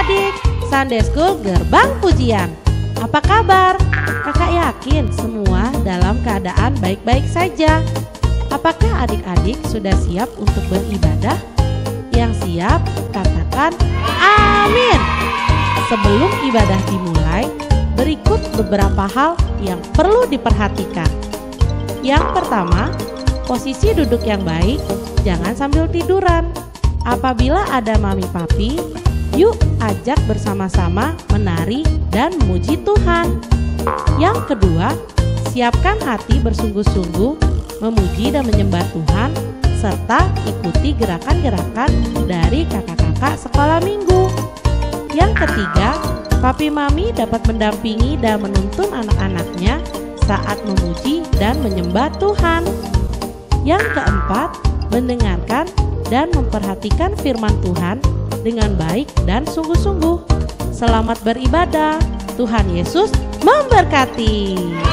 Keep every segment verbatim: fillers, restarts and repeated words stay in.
adik-adik, Sunday School Gerbang Pujian. Apa kabar? Kakak yakin semua dalam keadaan baik-baik saja. Apakah adik-adik sudah siap untuk beribadah? Yang siap, katakan amin. Sebelum ibadah dimulai, berikut beberapa hal yang perlu diperhatikan. Yang pertama, posisi duduk yang baik, jangan sambil tiduran. Apabila ada mami papi, yuk ajak bersama-sama menari dan memuji Tuhan. Yang kedua, siapkan hati bersungguh-sungguh memuji dan menyembah Tuhan, serta ikuti gerakan-gerakan dari kakak-kakak sekolah minggu. Yang ketiga, papi mami dapat mendampingi dan menuntun anak-anaknya saat memuji dan menyembah Tuhan. Yang keempat, mendengarkan dan memperhatikan firman Tuhan dengan baik dan sungguh-sungguh. Selamat beribadah. Tuhan Yesus memberkati.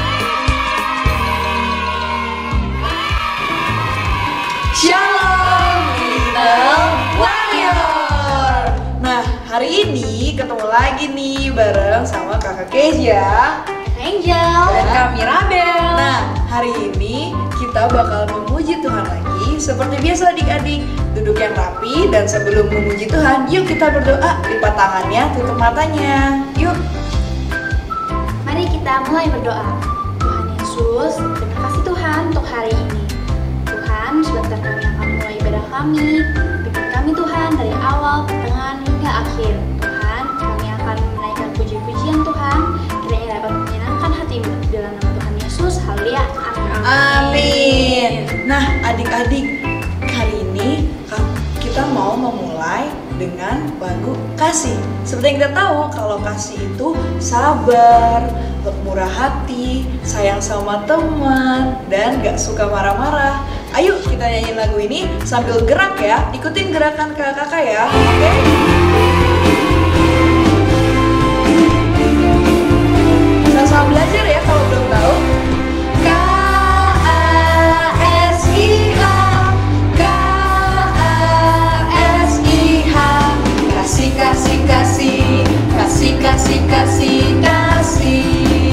Shalom Little Warrior. Nah, hari ini ketemu lagi nih bareng sama kakak Kezia, Angel, dan kami Rabel. Nah, hari ini kita bakal memuji Tuhan lagi. Seperti biasa adik-adik, duduk yang rapi, dan sebelum memuji Tuhan, yuk kita berdoa. Lipat tangannya, tutup matanya. Yuk. Mari kita mulai berdoa. Tuhan Yesus, terima kasih Tuhan untuk hari ini. Tuhan, sebentar kami akan mulai ibadah kami. Pimpin kami Tuhan dari awal, pertengahan, hingga akhir. Tuhan, kami akan menaikkan puji-pujian Tuhan, kiranya dapat menyenangkan hatimu. Dalam nama Tuhan Yesus, haleluya. Amin. Nah, adik-adik, kali ini kita mau memulai dengan lagu kasih. Seperti yang kita tahu, kalau kasih itu sabar, murah hati, sayang sama teman, dan gak suka marah-marah. Ayo kita nyanyiin lagu ini sambil gerak ya. Ikutin gerakan kakak-kakak ya. Oke? Sama-sama belajar ya kalau belum tahu. Kasih, kasih, kasih, kasih, kasih, kasih.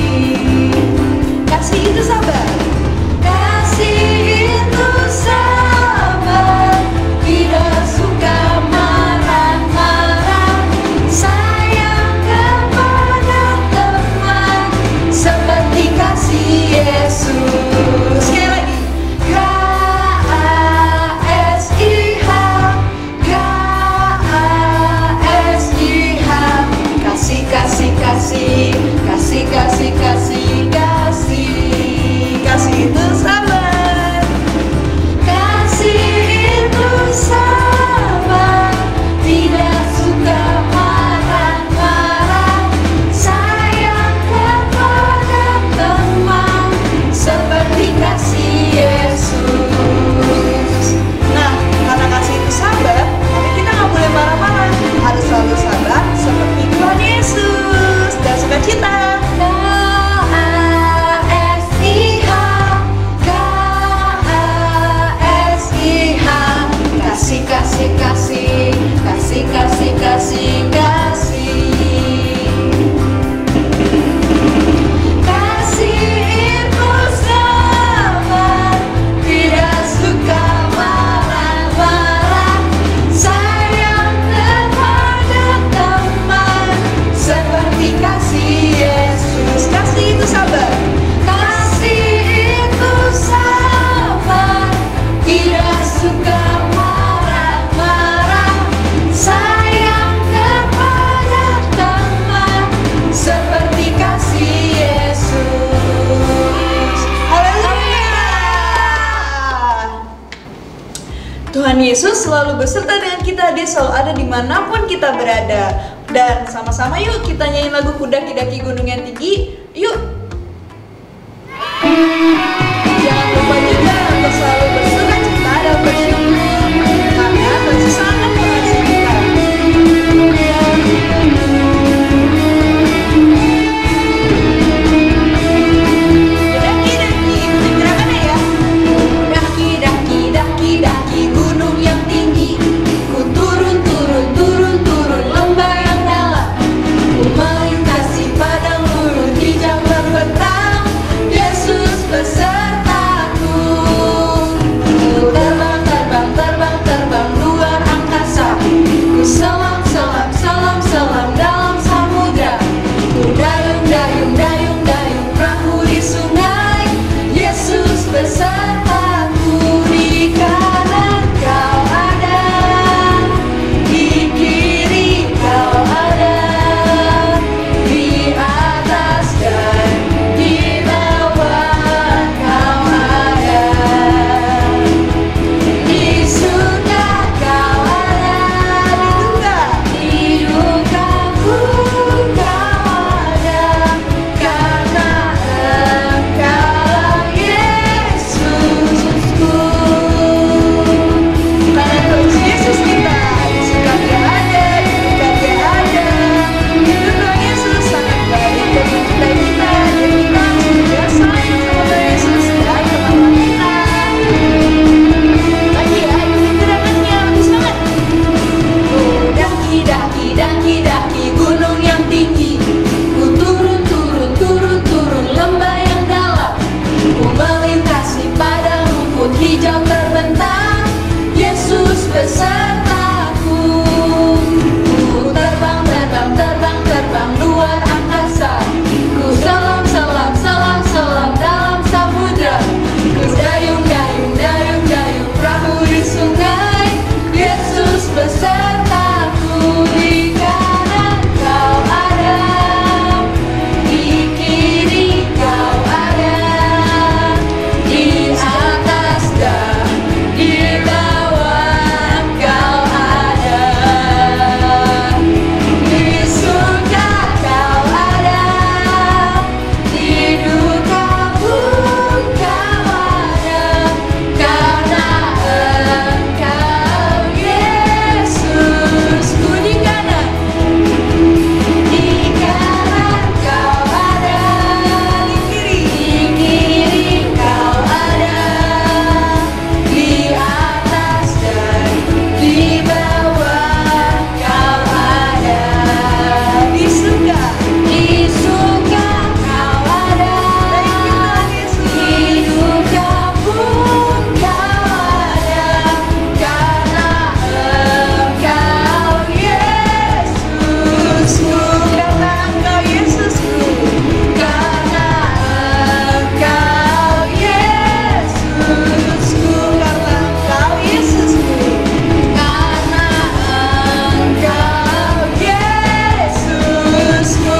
Kasih itu sabar. Kasih itu sabar, tidak suka marah-marah, sayang kepada teman, seperti kasih Yesus. Sekali lagi. K A S I H, K A S I H. Kasih, kasih, kasih, kasih, kasih, kasih, kasih. Kasih itu sabar. Kasih itu sabar, tidak suka marah-marah, sayang kepada teman, seperti kasih Yesus. Nah, karena kasih itu sabar, tapi kita nggak boleh marah-marah, harus selalu sabar seperti Tuhan Yesus dan sukacita. Kasih, kasih, kasih, kasih, kasih, kasih, kasih. Kasih itu sabar, tidak suka marah-marah, sayang kepada teman, seperti kasih Yesus. Kasih itu sabar. Kasih itu sabar, tidak suka sayang kepada teman, seperti kasih Yesus. Haleluya. Tuhan Yesus selalu beserta dengan kita. Dia selalu ada dimanapun kita berada. Dan sama-sama yuk kita nyanyi lagu Ku Daki-daki Gunung yang Tinggi. Yuk. Jangan lupa juga untuk selalu bersuka cita dan bersyukur, karena Tuhan sangat mengasihi kita. Daki-daki, ikutin gerakannya ya. Daki-daki, daki-daki gunung yang tinggi, ku turun, turun, turun, turun lembah yang dalam. besertaku, di kanan kau ada, di kiri kau ada, di atas dan di bawah kau ada, di surga kau ada, di duka pun kau ada, karena Engkau Yesus. Ku di kanan, di kanan kau ada, di kiri, di kiri kau ada, di atas dan di bawah kau ada, Di surga. di surga kau ada, di duka pun kau ada, karena Engkau Yesusku, Karena Engkau Yesusku. karena Engkau Yesusku, Karena Engkau Yesusku. karena Engkau Yesusku.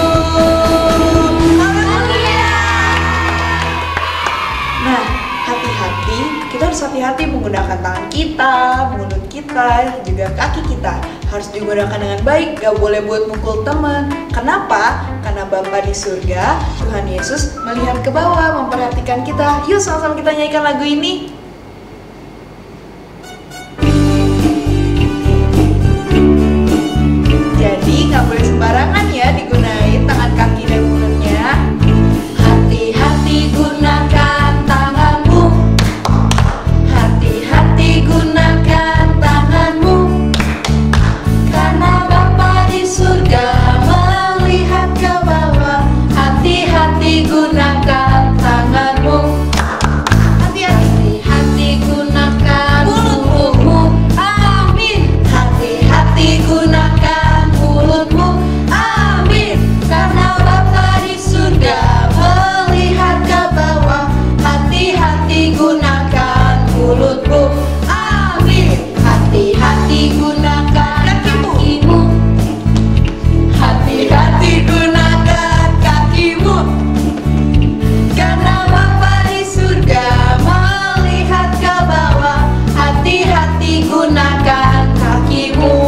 Nah, hati-hati, kita harus hati-hati menggunakan tangan kita, mulut kita, juga kaki kita. Harus digunakan dengan baik, gak boleh buat mukul teman. Kenapa? Karena Bapa di surga, Tuhan Yesus melihat ke bawah, memperhatikan kita. Yuk sama-sama kita nyanyikan lagu ini. Jadi gak boleh sembarangan ya digunain tangan, kaki, dan mulutnya. Hati-hati gunakan tanganmu, hati-hati gunakan tanganmu, karena Bapa di surga melihat ke bawah. Hati-hati gunakan tanganmu, Hati-hati. hati-hati gunakan mulutmu, amin. Hati-hati gunakan mulutmu, amin. Karena Bapa di surga melihat ke bawah. Hati-hati gunakan mulutmu, amin. Hati-hati gunakan kakimu, hati-hati gunakan kakimu, karena Bapa di surga melihat ke bawah. Hati-hati gunakan kakimu.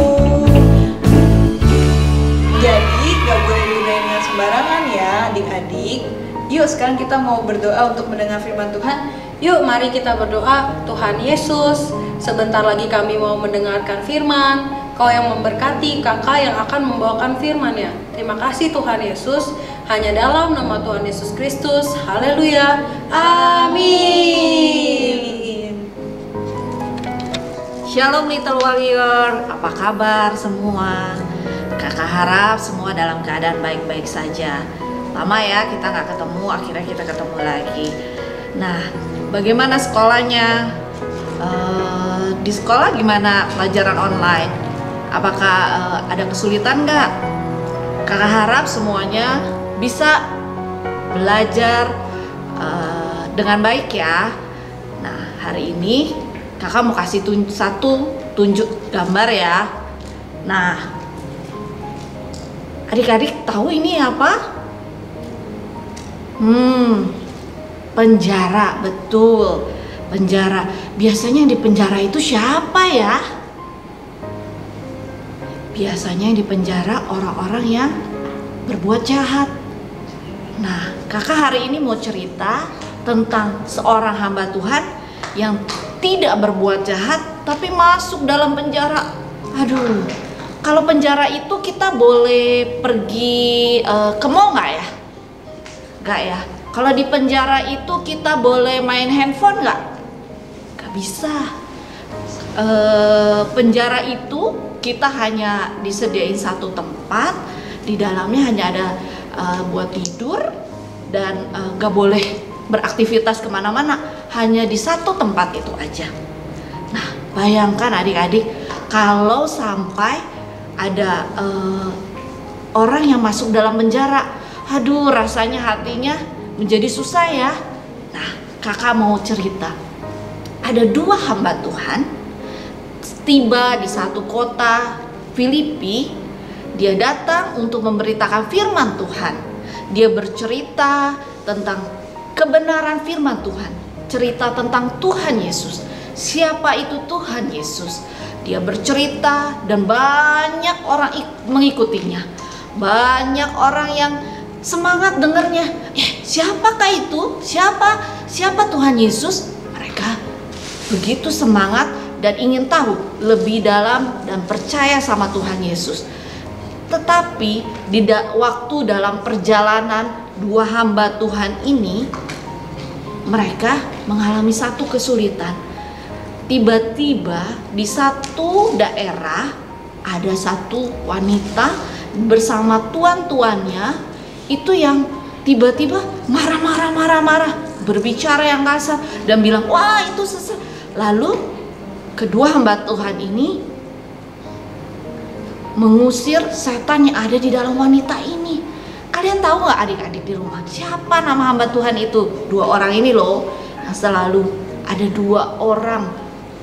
Jadi gak boleh digunain dengan sembarangan ya adik-adik. Yuk sekarang kita mau berdoa untuk mendengar firman Tuhan. Yuk mari kita berdoa. Tuhan Yesus, sebentar lagi kami mau mendengarkan firman. Kau yang memberkati kakak yang akan membawakan firman-Nya. Terima kasih Tuhan Yesus. Hanya dalam nama Tuhan Yesus Kristus. Haleluya. Amin. Shalom Little Warrior, apa kabar semua? Kakak harap semua dalam keadaan baik-baik saja. Lama ya kita nggak ketemu, akhirnya kita ketemu lagi. Nah, bagaimana sekolahnya? Eh, di sekolah gimana pelajaran online? Apakah eh, ada kesulitan nggak? Kakak harap semuanya bisa belajar eh, dengan baik ya. Nah, hari ini kakak mau kasih tun- satu tunjuk gambar ya. Nah, adik-adik tahu ini apa? Hmm, penjara, betul. Penjara. Biasanya yang di penjara itu siapa ya? Biasanya yang di penjara orang-orang yang berbuat jahat. Nah, kakak hari ini mau cerita tentang seorang hamba Tuhan yang tidak berbuat jahat tapi masuk dalam penjara. Aduh, kalau penjara itu kita boleh pergi uh, ke mall nggak ya? Nggak ya. Kalau di penjara itu kita boleh main handphone nggak? Nggak bisa. Uh, penjara itu kita hanya disediain satu tempat, di dalamnya hanya ada uh, buat tidur dan uh, nggak boleh beraktivitas kemana-mana, hanya di satu tempat itu aja. Nah, bayangkan adik-adik kalau sampai ada uh, orang yang masuk dalam penjara, aduh rasanya hatinya menjadi susah ya. Nah, kakak mau cerita, ada dua hamba Tuhan, tiba di satu kota Filipi, dia datang untuk memberitakan firman Tuhan. Dia bercerita tentang kebenaran firman Tuhan, cerita tentang Tuhan Yesus. Siapa itu Tuhan Yesus? Dia bercerita dan banyak orang mengikutinya. Banyak orang yang semangat dengarnya. Eh, siapakah itu? Siapa? Siapa Tuhan Yesus? Mereka begitu semangat dan ingin tahu lebih dalam dan percaya sama Tuhan Yesus. Tetapi di da- waktu dalam perjalanan dua hamba Tuhan ini, mereka mengalami satu kesulitan. Tiba-tiba di satu daerah ada satu wanita bersama tuan-tuannya itu yang tiba-tiba marah-marah marah-marah, berbicara yang kasar dan bilang, wah itu sesat. Lalu kedua hamba Tuhan ini mengusir setan yang ada di dalam wanita ini. Kalian tahu gak adik-adik di rumah, siapa nama hamba Tuhan itu? Dua orang ini loh, yang selalu ada dua orang.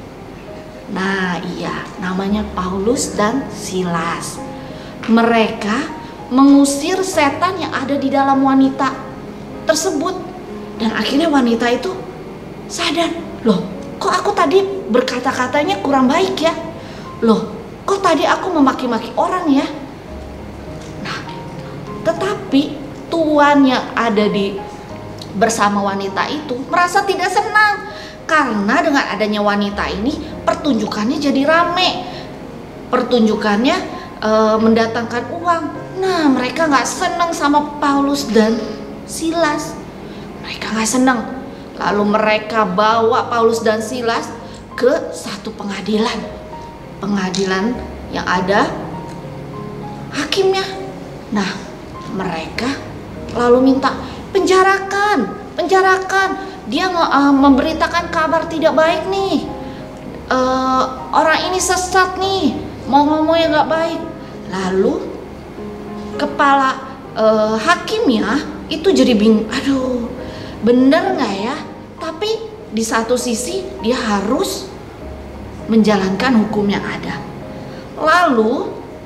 Nah iya, namanya Paulus dan Silas. Mereka mengusir setan yang ada di dalam wanita tersebut. Dan akhirnya wanita itu sadar, loh kok aku tadi berkata-katanya kurang baik ya? Loh kok tadi aku memaki-maki orang ya? Nah, tetapi tuan yang ada di bersama wanita itu merasa tidak senang. Karena dengan adanya wanita ini pertunjukannya jadi rame. Pertunjukannya e, mendatangkan uang. Nah mereka gak senang sama Paulus dan Silas. Mereka gak senang. Lalu mereka bawa Paulus dan Silas ke satu pengadilan. Pengadilan yang ada hakimnya. Nah mereka lalu minta, penjarakan, penjarakan. Dia uh, memberitakan kabar tidak baik nih. Uh, orang ini sesat nih, mau ngomong yang gak baik. Lalu kepala uh, hakimnya itu jadi bingung. Aduh, bener gak ya? Tapi di satu sisi dia harus menjalankan hukum yang ada. Lalu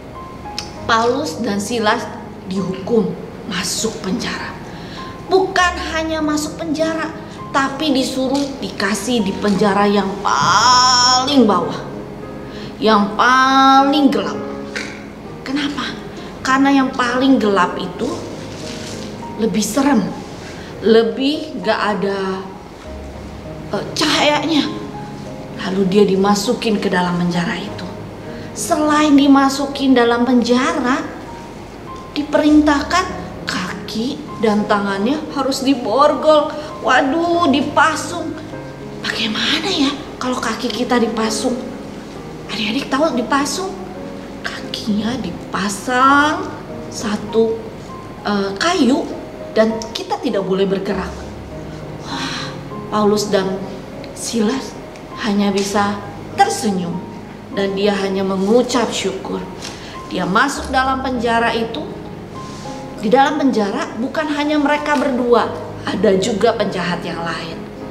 Paulus dan Silas dihukum masuk penjara. Bukan hanya masuk penjara, tapi disuruh dikasih di penjara yang paling bawah, yang paling gelap. Kenapa? Karena yang paling gelap itu lebih serem, lebih gak ada uh, cahayanya. Lalu dia dimasukin ke dalam penjara itu. Selain dimasukin dalam penjara, diperintahkan kaki dan tangannya harus diborgol. Waduh, dipasung. Bagaimana ya kalau kaki kita dipasung? Adik-adik tahu dipasung? Kakinya dipasang satu uh, kayu dan kita tidak boleh bergerak. Wah, Paulus dan Silas hanya bisa tersenyum dan dia hanya mengucap syukur. Dia masuk dalam penjara itu. Di dalam penjara bukan hanya mereka berdua, ada juga penjahat yang lain.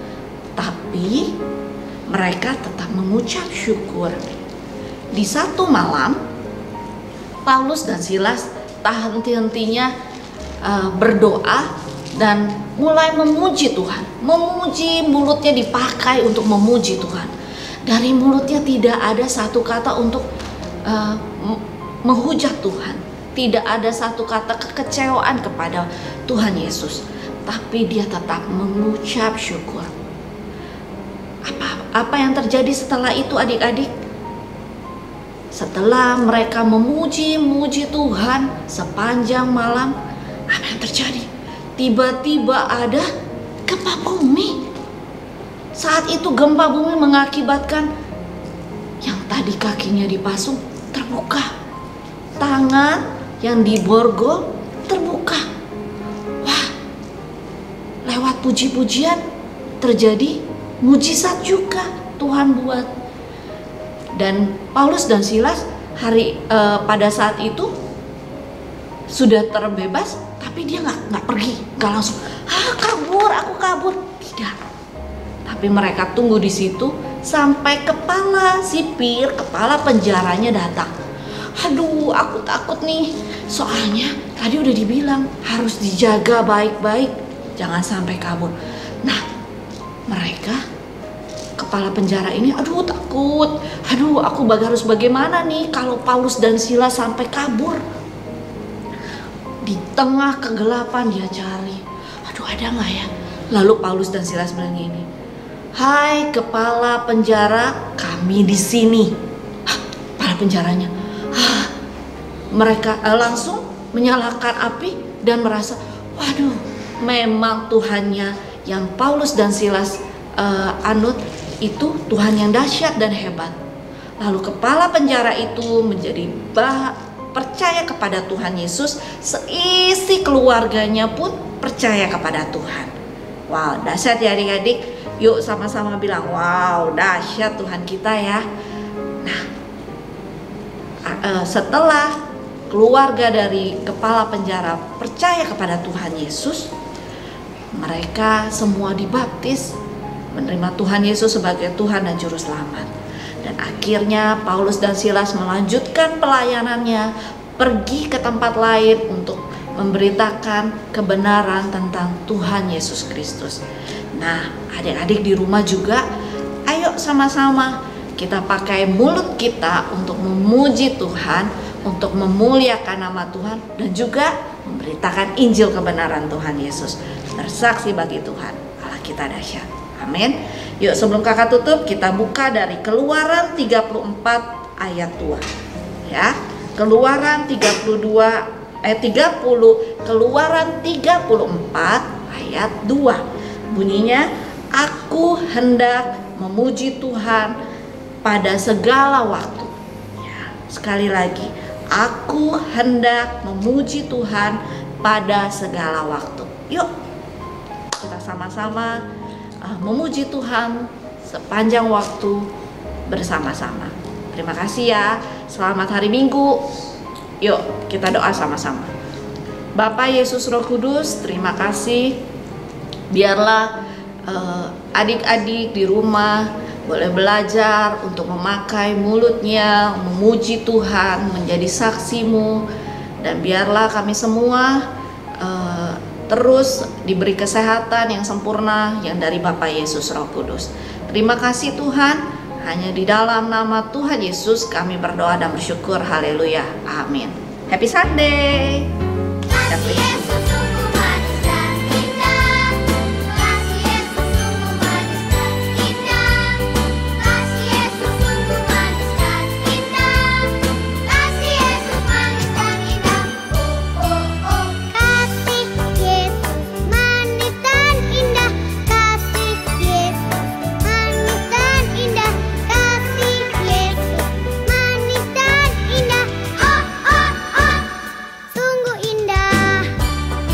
Tapi mereka tetap mengucap syukur. Di satu malam, Paulus dan Silas tak henti-hentinya uh, berdoa dan mulai memuji Tuhan. Memuji, mulutnya dipakai untuk memuji Tuhan. Dari mulutnya tidak ada satu kata untuk uh, menghujat Tuhan. Tidak ada satu kata kekecewaan kepada Tuhan Yesus. Tapi dia tetap mengucap syukur. Apa, apa yang terjadi setelah itu adik-adik? Setelah mereka memuji-muji Tuhan sepanjang malam, apa yang terjadi? Tiba-tiba ada gempa bumi. Saat itu gempa bumi mengakibatkan yang tadi kakinya dipasung terbuka. Tangan yang diborgol terbuka. Wah, lewat puji-pujian terjadi mujizat juga Tuhan buat. Dan Paulus dan Silas hari eh, pada saat itu sudah terbebas, tapi dia nggak nggak pergi, nggak langsung ah kabur, aku kabur, tidak. Tapi mereka tunggu di situ sampai kepala sipir, kepala penjaranya datang. Aduh, aku takut nih. Soalnya tadi udah dibilang harus dijaga baik-baik, jangan sampai kabur. Nah, mereka kepala penjara ini, aduh takut. Aduh, aku bag- harus bagaimana nih kalau Paulus dan Silas sampai kabur. Di tengah kegelapan dia cari. Aduh, ada nggak ya? Lalu Paulus dan Silas bilang gini, "Hai kepala penjara, kami di sini." Hah, kepala penjaranya, hah, mereka eh, langsung menyalakan api dan merasa, waduh, memang Tuhannya yang Paulus dan Silas eh, anut itu Tuhan yang dahsyat dan hebat. Lalu kepala penjara itu menjadi bah, percaya kepada Tuhan Yesus, seisi keluarganya pun percaya kepada Tuhan. Wow, dahsyat ya adik-adik. Yuk sama-sama bilang, wow, dahsyat Tuhan kita ya. Nah, setelah keluarga dari kepala penjara percaya kepada Tuhan Yesus, mereka semua dibaptis, menerima Tuhan Yesus sebagai Tuhan dan Juru Selamat. Dan akhirnya Paulus dan Silas melanjutkan pelayanannya, pergi ke tempat lain untuk memberitakan kebenaran tentang Tuhan Yesus Kristus. Nah, adik-adik di rumah juga, ayo sama-sama kita pakai mulut kita untuk memuji Tuhan, untuk memuliakan nama Tuhan, dan juga memberitakan Injil kebenaran Tuhan Yesus. Bersaksi bagi Tuhan, Allah kita dahsyat. Amin. Yuk sebelum kakak tutup, kita buka dari Keluaran tiga puluh empat ayat dua. Ya, Keluaran tiga puluh dua ayat tiga puluh, Keluaran tiga puluh empat ayat dua. Bunyinya, aku hendak memuji Tuhan pada segala waktu. Ya, sekali lagi, aku hendak memuji Tuhan pada segala waktu. Yuk, kita sama-sama uh, memuji Tuhan sepanjang waktu bersama-sama. Terima kasih ya. Selamat hari Minggu. Yuk, kita doa sama-sama. Bapa Yesus Roh Kudus, terima kasih. Biarlah uh, adik-adik di rumah boleh belajar untuk memakai mulutnya, memuji Tuhan, menjadi saksimu. Dan biarlah kami semua uh, terus diberi kesehatan yang sempurna yang dari Bapa Yesus Roh Kudus. Terima kasih Tuhan, hanya di dalam nama Tuhan Yesus kami berdoa dan bersyukur. Haleluya, amin. Happy Sunday. Sungguh indah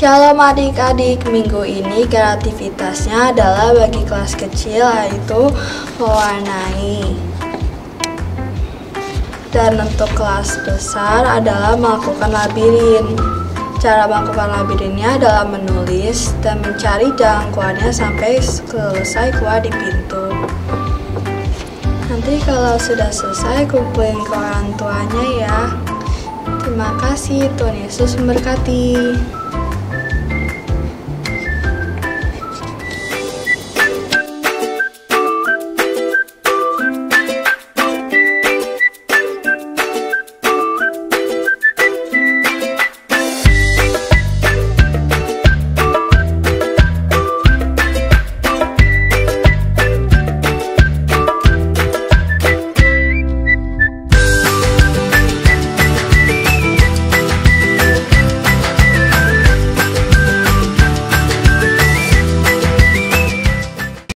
Shalom adik-adik, minggu ini kreativitasnya adalah bagi kelas kecil, yaitu mewarnai. Dan untuk kelas besar adalah melakukan labirin. Cara melakukan labirinnya adalah menulis dan mencari jalan keluarnya sampai selesai keluar di pintu. Nanti kalau sudah selesai, kumpulin ke orang tuanya ya. Terima kasih, Tuhan Yesus memberkati.